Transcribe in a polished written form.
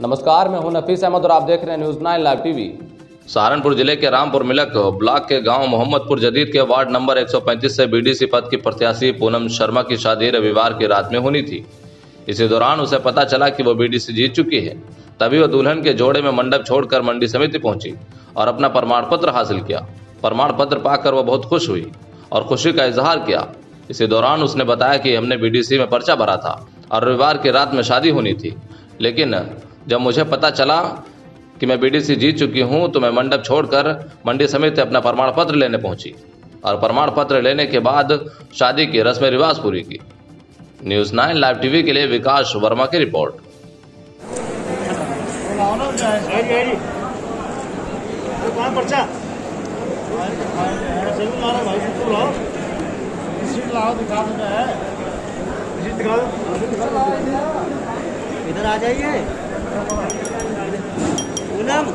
नमस्कार, मैं हूं नफीस अहमद और आप देख रहे हैं न्यूज़ 9 लाइव टीवी। सहारनपुर जिले के रामपुर मिलक ब्लॉक के गांव मोहम्मदपुर जदीद के वार्ड नंबर 135 से बीडीसी पद की प्रत्याशी पूनम शर्मा की शादी रविवार की रात में होनी थी। इसी दौरान उसे पता चला कि वो बीडीसी जीत चुकी है। तभी वह दुल्हन के जोड़े में मंडप छोड़कर मंडी समिति पहुंची और अपना प्रमाण पत्र हासिल किया। प्रमाण पत्र पाकर वह बहुत खुश हुई और खुशी का इजहार किया। इसी दौरान उसने बताया कि हमने बीडीसी में पर्चा भरा था और रविवार की रात में शादी होनी थी, लेकिन जब मुझे पता चला कि मैं बीडीसी जीत चुकी हूं तो मैं मंडप छोड़कर मंडी समिति अपना प्रमाण पत्र लेने पहुंची और प्रमाण पत्र लेने के बाद शादी की रस्म रिवाज पूरी की। न्यूज़ 9 लाइव टीवी के लिए विकास वर्मा की रिपोर्ट। इधर आ जाइए पूनम।